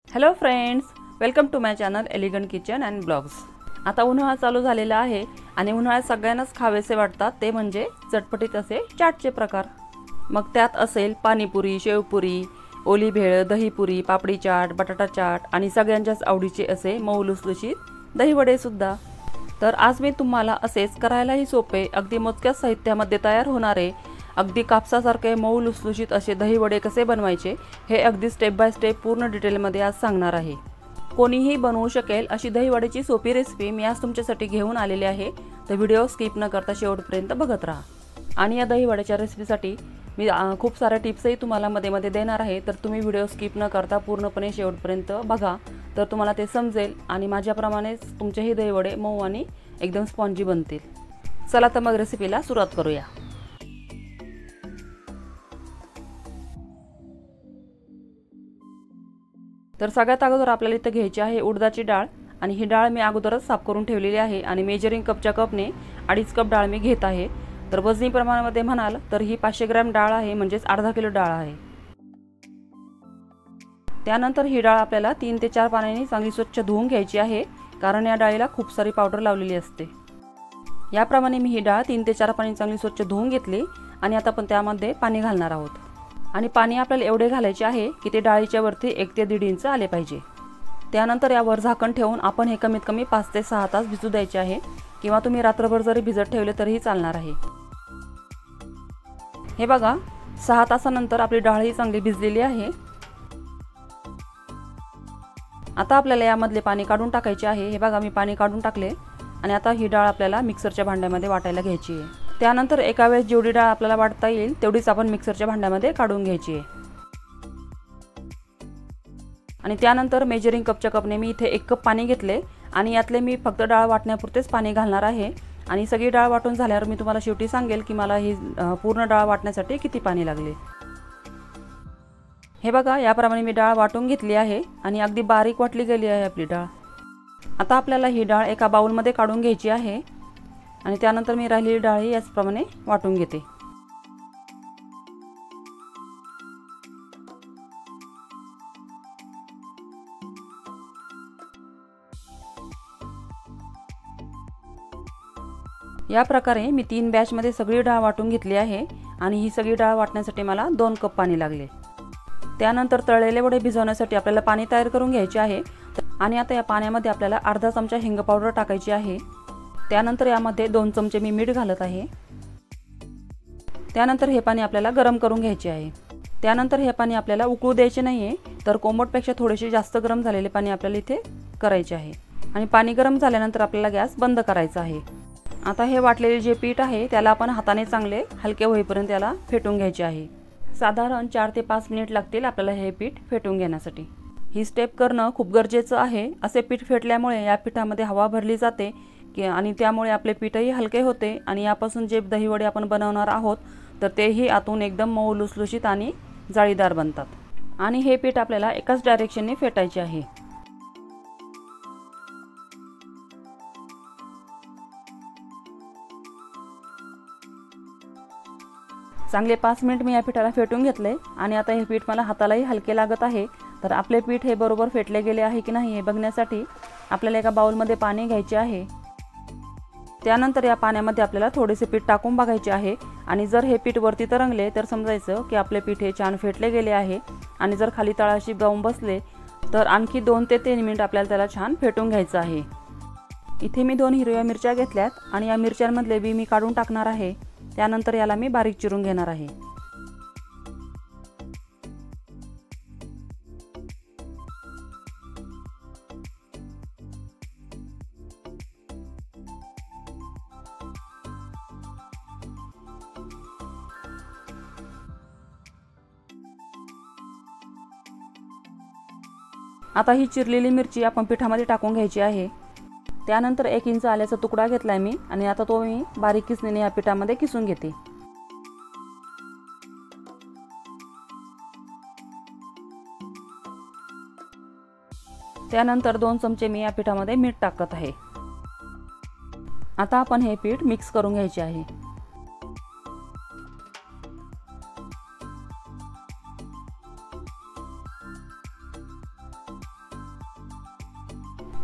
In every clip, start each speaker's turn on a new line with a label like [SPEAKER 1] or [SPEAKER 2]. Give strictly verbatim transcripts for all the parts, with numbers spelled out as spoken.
[SPEAKER 1] Hello friends, welcome to my channel elegant kitchen and blogs. आता उन्हाळा चालू झालेला आहे आणि उन्हाळ्यात सगळ्यांनाच खावेसे वाटतात ते म्हणजे चटपटीत असे चाटचे प्रकार। मग त्यात असेल पाणीपुरी, शेवपुरी, ओली भेळ, दहीपुरी, पापडी चाट, बटाटा चाट आणि सगळ्यांच्याच आवडीचे असे मऊ लुसलुशीत दहीवडे सुद्धा। तर आज मी तुम्हाला असेच करायलाही सोपे, अगदी मोजक्याच साहित्यामध्ये तयार होणारे, अगदी कापसासारखे मऊ लुसलुशीत असे दहीवडे कसे बनवायचे हे अगदी स्टेप बाय स्टेप पूर्ण डिटेलमध्ये आज सांगणार आहे। कोणीही बनवू शकेल अशी दहीवड्याची सोपी रेसिपी मी आज तुमच्यासाठी घेऊन आलेली आहे। तर व्हिडिओ स्किप न करता शेवटपर्यंत बघत राहा। आणि या दहीवड्याच्या रेसिपीसाठी मी खूप साऱ्या टिप्सही तुम्हाला मध्ये मध्ये देणार आहे, तर तुम्ही व्हिडिओ स्किप न करता पूर्णपणे शेवटपर्यंत बघा, तर तुम्हाला ते समजेल आणि माझ्याप्रमाणेच तुमचेही दहीवडे मऊ आणि एकदम स्पॉन्जी बनतील। चला तर मग रेसिपीला सुरुवात करूया। तर सगळ्यात अगोदर आपल्याला इथे घ्यायची आहे उडदाची डाळ आणि ही डाळ मी अगोदरच साफ करून ठेवलेली आहे आणि मेजरिंग कपच्या कपने अडीच कप डाळ मी घेत आहे। तर वजनी प्रमाणामध्ये म्हणाल तर ही पाचशे ग्रॅम डाळ आहे, म्हणजेच अर्धा किलो डाळ आहे। त्यानंतर ही डाळ आपल्याला तीन ते चार पाण्याने चांगली स्वच्छ धुवून घ्यायची आहे, कारण या डाळीला खूप सारी पावडर लावलेली असते। याप्रमाणे मी ही डाळ तीन ते चार पाणी चांगली स्वच्छ धुवून घेतली आणि आता आपण त्यामध्ये पाणी घालणार आहोत। आणि पाणी आपल्याला एवढे घालायचे आहे की ते डाळीच्या वरती एक ते दीड इंच आले पाहिजे। त्यानंतर यावर झाकण ठेवून आपण हे कमीत कमी पाच ते सहा तास भिजू द्यायचे आहे, किंवा तुम्ही रात्रभर जरी भिजत ठेवले तरीही चालणार आहे। हे बघा, सहा तासानंतर आपली डाळ ही चांगली भिजलेली आहे। आता आपल्याला यामधले पाणी काढून टाकायचे आहे। हे बघा, मी पाणी काढून टाकले आणि आता ही डाळ आपल्याला मिक्सरच्या भांड्यामध्ये वाटायला घ्यायची आहे। त्यानंतर एका वेळेस जेवढी डाळ आपल्याला वाटता येईल तेवढीच आपण मिक्सरच्या भांड्यामध्ये काढून घ्यायची आहे। आणि त्यानंतर मेजरिंग कपच्या कपने मी इथे एक कप पाणी घेतले आणि यातले मी फक्त डाळ वाटण्यापुरतेच पाणी घालणार आहे। आणि सगळी डाळ वाटून झाल्यावर मी तुम्हाला शेवटी सांगेल की मला ही पूर्ण डाळ वाटण्यासाठी किती पाणी लागले। हे बघा, याप्रमाणे मी डाळ वाटून घेतली आहे आणि अगदी बारीक वाटली गेली आहे आपली डाळ। आता आपल्याला ही डाळ एका बाउलमध्ये काढून घ्यायची आहे आणि त्यानंतर मी राहिलेली डाळ याचप्रमाणे वाटून घेते। या प्रकारे मी तीन बॅच मध्ये सगळी डाळ वाटून घेतली आहे आणि ही सगळी डाळ वाटण्यासाठी मला दोन कप पाणी लागले। त्यानंतर तळलेले वडे भिजवण्यासाठी आपल्याला पाणी तयार करून घ्यायचे आहे आणि आता या पाण्यामध्ये आपल्याला अर्धा चमचा हिंग पावडर टाकायची आहे। त्यानंतर यामध्ये दोन चमचे मी मीठ घालत आहे। त्यानंतर हे पाणी आपल्याला गरम करून घ्यायचे आहे। त्यानंतर हे पाणी आपल्याला उकळू द्यायचे नाहीये, तर कोमटपेक्षा थोडेसे जास्त गरम झालेले पाणी आपल्याला इथे करायचे आहे। आणि पाणी गरम झाल्यानंतर आपल्याला गॅस बंद करायचा आहे। आता हे वाटलेले जे पीठ आहे त्याला आपण हाताने चांगले हलके होईपर्यंत त्याला फेटून घ्यायचे आहे। साधारण चार ते पाच मिनिट लागतील आपल्याला हे पीठ फेटून घेण्यासाठी। ही स्टेप करणं खूप गरजेचं आहे। असे पीठ फेटल्यामुळे या पिठामध्ये हवा भरली जाते की आणि त्यामुळे आपले पीठही हलके होते आणि यापासून जे दहीवडे आपण बनवणार आहोत तर तेही आतून एकदम मऊ लुसलुशीत आणि जाळीदार बनतात। आणि हे पीठ आपल्याला एकाच डायरेक्शनने फेटायचे आहे। चांगले पाच मिनिट मी या पिठाला फेटून घेतले आणि आता हे पीठ मला हातालाही हलके लागत आहे। तर आपले पीठ हे बरोबर फेटले गेले आहे की नाही हे बघण्यासाठी आपल्याला एका बाउलमध्ये पाणी घ्यायचे आहे। त्यानंतर या पाण्यामध्ये आपल्याला थोडेसे पीठ टाकून बघायचे आहे आणि जर हे पीठ वरती तरंगले तर समजायचं की आपले पीठ हे छान फेटले गेले आहे। आणि जर खाली तळाशी जाऊन बसले तर आणखी दोन ते तीन मिनिट आपल्याला त्याला छान फेटून घ्यायचं आहे। इथे मी दोन हिरव्या मिरच्या घेतल्यात आणि या मिरच्यांमधले बी मी काढून टाकणार आहे। त्यानंतर याला मी बारीक चिरून घेणार आहे। आता ही चिरलेली मिरची आपण पिठामध्ये टाकून घ्यायची आहे। त्यानंतर एक इंच आल्याचा तुकडा घेतलाय मी आणि आता तो मी बारीक किसणीने या पिठामध्ये किसून घेते। त्यानंतर दोन चमचे मी या पिठामध्ये मीठ टाकत आहे। आता आपण हे पीठ मिक्स करून घ्यायचे आहे।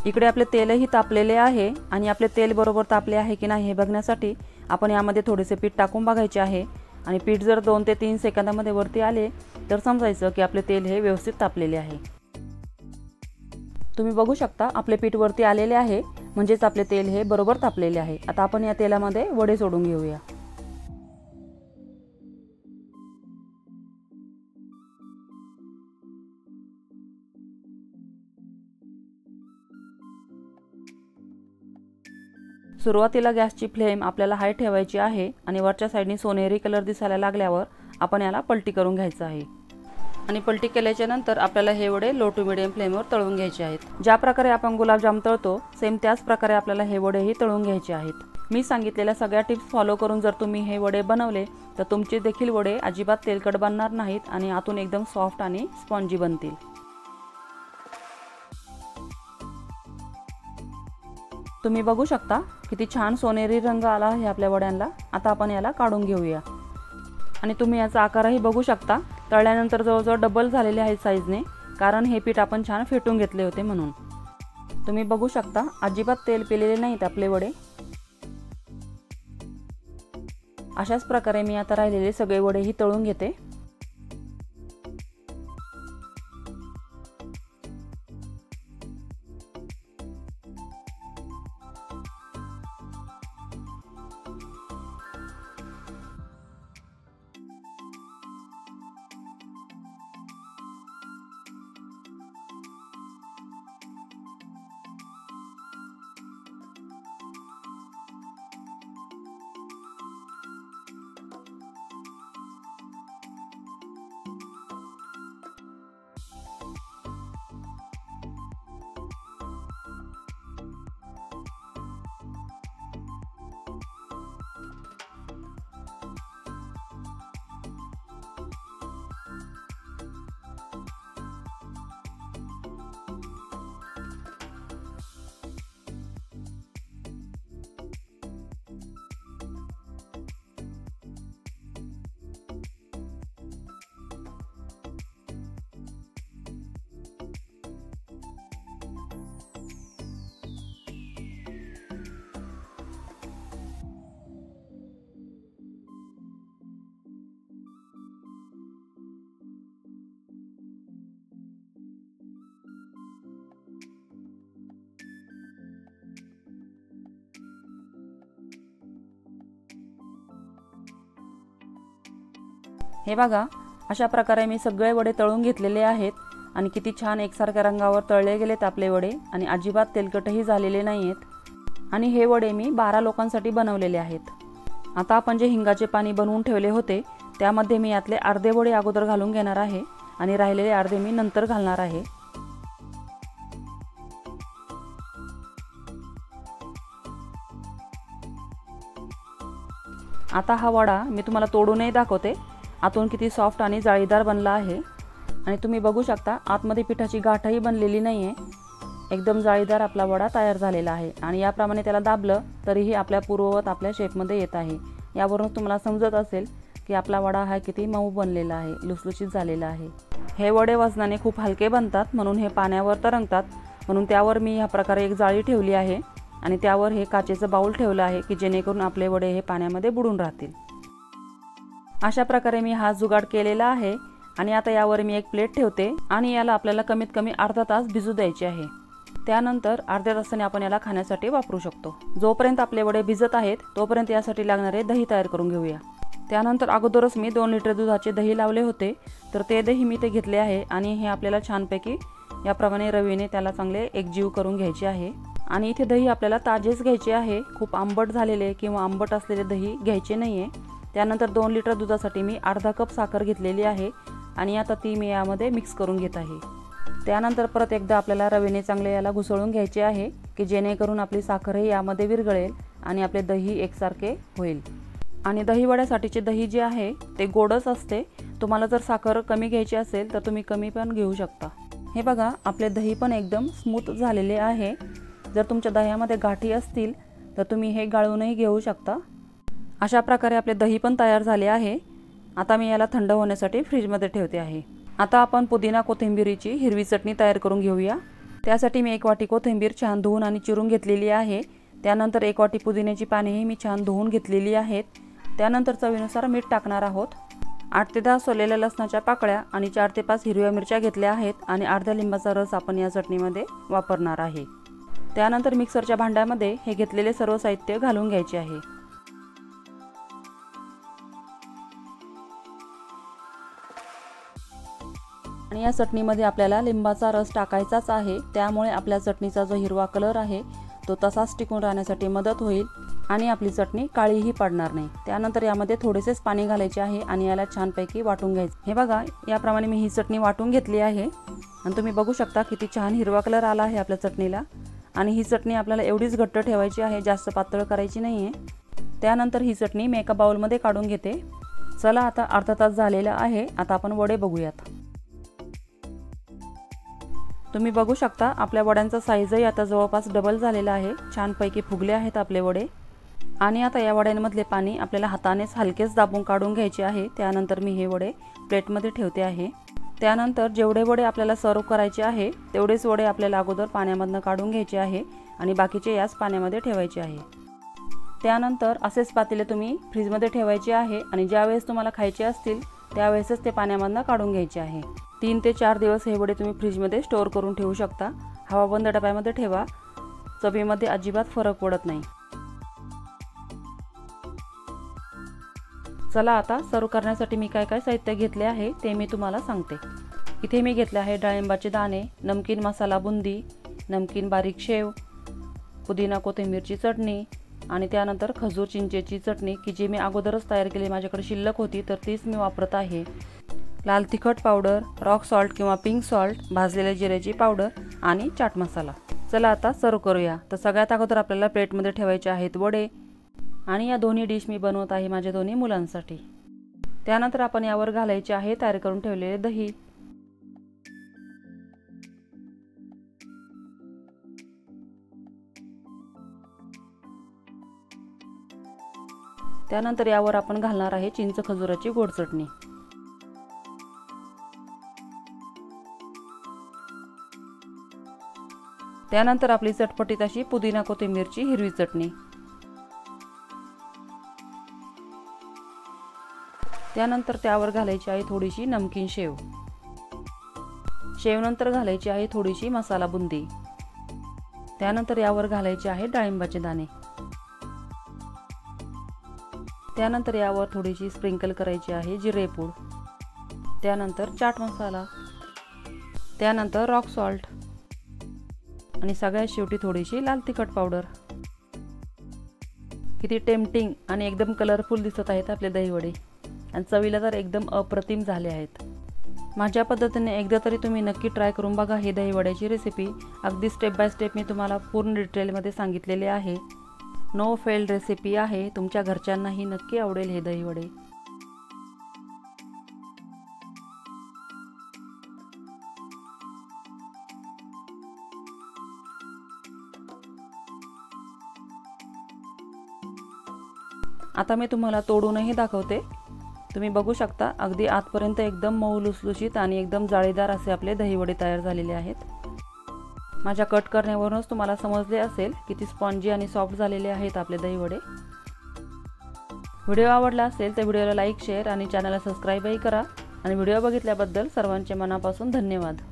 [SPEAKER 1] इकडे आपले तेलही तापलेले आहे आणि आपले तेल बरोबर तापले आहे की नाही हे बघण्यासाठी आपण यामध्ये थोडेसे पीठ टाकून बघायचे आहे आणि पीठ जर दोन ते तीन सेकंदामध्ये वरती आले तर समजायचं की आपले तेल हे व्यवस्थित तापलेले आहे। तुम्ही बघू शकता आपले पीठ वरती आलेले आहे, म्हणजेच आपले तेल हे बरोबर तापलेले आहे। आता आपण या तेलामध्ये वडे सोडून घेऊया। सुरुवातीला गॅसची फ्लेम आपल्याला हाय ठेवायची आहे आणि वरच्या साईडनी सोनेरी कलर दिसायला लागल्यावर आपण याला पलटी करून घ्यायचं आहे आणि पलटी केल्याच्या नंतर आपल्याला हे वडे लो टू मिडियम फ्लेमवर तळून घ्यायचे आहेत। ज्या प्रकारे आपण गुलाबजाम तळतो सेम त्याच प्रकारे आपल्याला हे वडेही तळून घ्यायचे आहेत। मी सांगितलेल्या सगळ्या टिप्स फॉलो करून जर तुम्ही हे वडे बनवले तर तुमचे देखील वडे अजिबात तेलकट बनणार नाहीत आणि आतून एकदम सॉफ्ट आणि स्पॉन्जी बनतील। तुम्ही बघू शकता किती छान सोनेरी रंग आला आहे आपल्या वड्यांना। आता आपण याला काढून घेऊया आणि तुम्ही याचा आकारही बघू शकता, तळल्यानंतर जवळजवळ डबल झालेले आहे साईजने, कारण हे पीठ आपण छान फेटून घेतले होते म्हणून। तुम्ही बघू शकता अजिबात तेल पिलेले नाहीत आपले वडे। अशाच प्रकारे मी आता राहिलेले सगळे वडेही तळून घेते। हे बघा अशा प्रकारे मी सगळे वडे तळून घेतलेले आहेत आणि किती छान एकसारख्या रंगावर तळले गेलेत आपले वडे आणि अजिबात तेलकटही झालेले नाहीत आणि हे वडे मी बारा लोकांसाठी बनवलेले आहेत। आता आपण जे हिंगाचे पाणी बनवून ठेवले होते त्यामध्ये मी यातले अर्धे वडे अगोदर घालून घेणार आहे आणि राहिलेले अर्धे मी नंतर घालणार आहे। आता हा वडा मी तुम्हाला तोडूनही दाखवते, आतून किती सॉफ्ट आणि जाळीदार बनला आहे आणि तुम्ही बघू शकता आतमध्ये पिठाची गाठही बनलेली नाही आहे, एकदम जाळीदार आपला वडा तयार झालेला आहे आणि याप्रमाणे त्याला दाबलं तरीही आपल्या पूर्ववत आपल्या शेपमध्ये येत आहे। यावरून तुम्हाला समजत असेल की आपला वडा हा किती मऊ बनलेला आहे, लुसलुशीत झालेला आहे। हे वडे वजनाने खूप हलके बनतात म्हणून हे पाण्यावर तरंगतात, म्हणून त्यावर मी ह्या प्रकारे एक जाळी ठेवली आहे आणि त्यावर हे काचेचं बाउल ठेवलं आहे की जेणेकरून आपले वडे हे पाण्यामध्ये बुडून राहतील। अशा प्रकारे मी हा जुगाड केलेला आहे आणि आता यावर मी एक प्लेट ठेवते आणि याला आपल्याला कमीत कमी अर्धा तास भिजू द्यायचे आहे। त्यानंतर अर्ध्या तासाने आपण याला खाण्यासाठी वापरू शकतो। जोपर्यंत आपले वडे भिजत आहेत तोपर्यंत यासाठी लागणारे दही तयार करून घेऊया। त्यानंतर अगोदरच मी दोन लिटर दुधाचे दही लावले होते तर ते दही मी ते घेतले आहे आणि हे आपल्याला छानपैकी याप्रमाणे रवीने त्याला चांगले एकजीव करून घ्यायचे आहे आणि इथे दही आपल्याला ताजेच घ्यायचे आहे, खूप आंबट झालेले किंवा आंबट असलेले दही घ्यायचे नाहीये। त्यानंतर दोन लिटर दुधासाठी मी अर्धा कप साखर घेतलेली आहे आणि आता ती मी यामध्ये मिक्स करून घेत आहे। त्यानंतर परत एकदा आपल्याला रवीने चांगले याला घुसळून घ्यायचे आहे की जेणेकरून आपली साखरही यामध्ये विरघळेल आणि आपले दही एकसारखे होईल। आणि दही वड्यासाठीचे दही जे आहे ते गोडच असते, तुम्हाला जर साखर कमी घ्यायची असेल तर तुम्ही कमी पण घेऊ शकता। हे बघा आपले दही पण एकदम स्मूथ झालेले आहे। जर तुमच्या दह्यामध्ये गाठी असतील तर तुम्ही हे गाळूनही घेऊ शकता। अशा प्रकारे आपले दही पण तयार झाले आहे। आता मी याला थंड होण्यासाठी फ्रीजमध्ये ठेवते आहे। आता आपण पुदिना कोथिंबीरीची हिरवी चटणी तयार करून घेऊया। त्यासाठी मी एक वाटी कोथिंबीर छान धुवून आणि चिरून घेतलेली आहे। त्यानंतर एक वाटी पुदिन्याची पानेही मी छान धुवून घेतलेली आहेत। त्यानंतर चवीनुसार मीठ टाकणार आहोत। आठ ते दहा सोललेल्या लसणाच्या पाकळ्या आणि चार ते पाच हिरव्या मिरच्या घेतल्या आहेत आणि अर्ध्या लिंबाचा रस आपण या चटणीमध्ये वापरणार आहे। त्यानंतर मिक्सरच्या भांड्यामध्ये हे घेतलेले सर्व साहित्य घालून घ्यायचे आहे। आणि या चटणीमध्ये आपल्याला लिंबाचा रस टाकायचाच आहे, त्यामुळे आपल्या चटणीचा जो हिरवा कलर आहे तो तसाच टिकून राहण्यासाठी मदत होईल आणि आपली चटणी काळीही पडणार नाही। त्यानंतर यामध्ये थोडेसेच पाणी घालायचे आहे आणि याला छानपैकी वाटून घ्यायचे। हे बघा, याप्रमाणे मी ही चटणी वाटून घेतली आहे आणि तुम्ही बघू शकता किती छान हिरवा कलर आला आहे आपल्या चटणीला। आणि ही चटणी आपल्याला एवढीच घट्ट ठेवायची आहे, जास्त पातळ करायची नाही आहे। त्यानंतर ही चटणी मी एका बाउलमध्ये काढून घेते। चला, आता अर्धा तास झालेला आहे, आता आपण वडे बघूयात। तुम्ही बघू शकता आपल्या वड्यांचा साईजही आता जवळपास डबल झालेला आहे। छानपैकी फुगले आहेत आपले वडे। आणि आता या वड्यांमधले पाणी आपल्याला हातानेच हलकेच दाबून काढून घ्यायचे आहे। त्यानंतर मी हे वडे प्लेटमध्ये ठेवते आहे। त्यानंतर जेवढे वडे आपल्याला सर्व करायचे आहे तेवढेच वडे आपल्याला अगोदर पाण्यामधून काढून घ्यायचे आहे आणि बाकीचे याच पाण्यामध्ये ठेवायचे आहे। त्यानंतर असेच पातेले तुम्ही फ्रीजमध्ये ठेवायचे आहे आणि ज्यावेळेस तुम्हाला खायचे असतील त्यावेळेसच ते पाण्यामधून काढून घ्यायचे आहे। तीन ते चार दिवस हे वडे तुम्ही फ्रीजमध्ये स्टोअर करून ठेवू शकता। हवाबंद डब्यामध्ये ठेवा, चवीमध्ये अजिबात फरक पडत नाही। चला, आता सर्व करण्यासाठी मी काय काय साहित्य घेतले आहे ते मी तुम्हाला सांगते। इथे मी घेतले आहे डाळिंबाचे दाणे, नमकीन मसाला बुंदी, नमकीन बारीक शेव, पुदिना कोथिंबीरची चटणी आणि त्यानंतर खजूर चिंचेची चटणी की जी मी अगोदरच तयार केली, माझ्याकडे शिल्लक होती तर तीच मी वापरत आहे। लाल तिखट पावडर, रॉक सॉल्ट किंवा पिंक सॉल्ट, भाजलेल्या जिऱ्याची पावडर आणि चाट मसाला। चला, आता सर्व करूया। तर सगळ्यात अगोदर आपल्याला प्लेटमध्ये ठेवायचे आहेत वडे आणि या दोन्ही डिश मी बनवत आहे माझ्या दोन्ही मुलांसाठी। त्यानंतर आपण यावर घालायचे आहे तयार करून ठेवलेले दही। त्यानंतर यावर आपण घालणार आहे चिंच खजुराची गोड चटणी। त्यानंतर आपली चटपटीत अशी पुदिना कोथिंबीरची हिरवी चटणी। त्यानंतर त्यावर घालायची आहे थोडीशी नमकीन शेव। शेवनंतर घालायची आहे थोडीशी मसाला बुंदी। त्यानंतर यावर घालायचे आहे डाळिंबाचे दाणे। त्यानंतर यावर थोडीशी स्प्रिंकल करायची आहे जिरेपूड। त्यानंतर चाट मसाला, त्यानंतर रॉक सॉल्ट आणि सगळ्यात शेवटी थोडीशी लाल तिखट पावडर। किती टेम्पटिंग आणि एकदम कलरफुल दिसत आहेत आपले दहीवडे आणि चवीला तर एकदम अप्रतिम झाले आहेत। माझ्या पद्धतीने एकदा तरी तुम्ही नक्की ट्राय करून बघा ही दहीवड्याची रेसिपी। अगदी स्टेप बाय स्टेप मी तुम्हाला पूर्ण डिटेलमध्ये सांगितलेले आहे। नो फेल रेसिपी आहे, तुमच्या घरच्यांनाही नक्की आवडेल हे दहीवडे। आता मी तुम्हाला तोडूनही दाखवते। तुम्ही बघू शकता अगदी आतपर्यंत एकदम मऊ लुसलुशीत आणि एकदम जाळीदार असे आपले दहीवडे तयार झालेले आहेत। माझ्या कट करण्यावरूनच तुम्हाला समजले असेल किती स्पॉन्जी आणि सॉफ्ट झालेले आहेत आपले दहीवडे। व्हिडिओ आवडला असेल तर व्हिडिओला लाईक, शेअर आणि चॅनलला सबस्क्राईबही करा आणि व्हिडिओ बघितल्याबद्दल सर्वांचे मनापासून धन्यवाद।